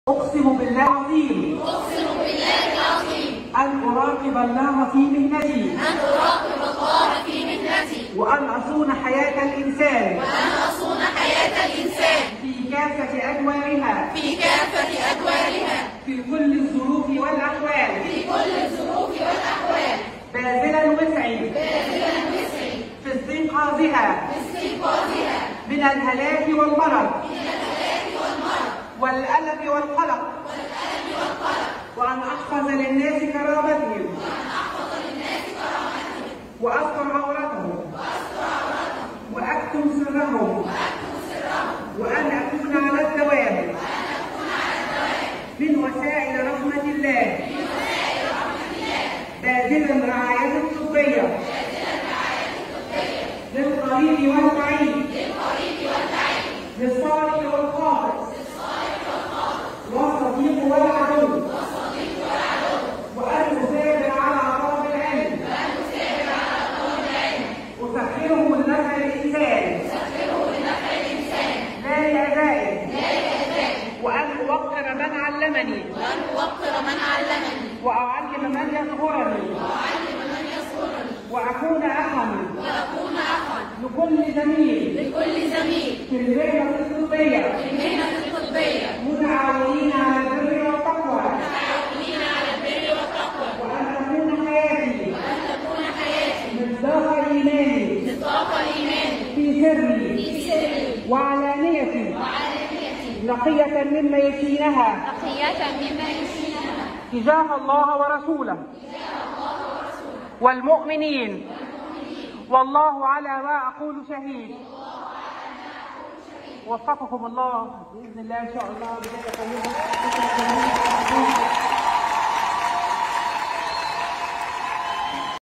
أقسم بالله العظيم أن أراقب الله في مهنتي وأن أصون حياة الإنسان في كافة أدوارها في كل الظروف والأحوال باذلا وسعي في استنقاذها من الهلاك والمرض والألم والقلق وأن أحفظ للناس كرامتهم وأستر عورتهم وأكتم سرهم وأن أكون على الدوام من وسائل رحمة الله باذلا رعاية الطبية للقريب والبعيد للصالح والخاطئ والصديق والعدو وأن أثابر على طلب العلم أسخره لنفع الإنسان لا لأدائه وأن أوقر من علمني وأعلم من يصغرني وأكون أخا لكل زميل في المهنة الطبية متعاونين على البر والتقوى وأن تكون حياتي مصداق إيماني في سري وعلانيتي نقية مما يشينها تجاه الله ورسوله والمؤمنين والله على ما أقول شهيد. وفقكم الله بإذن الله إن شاء الله.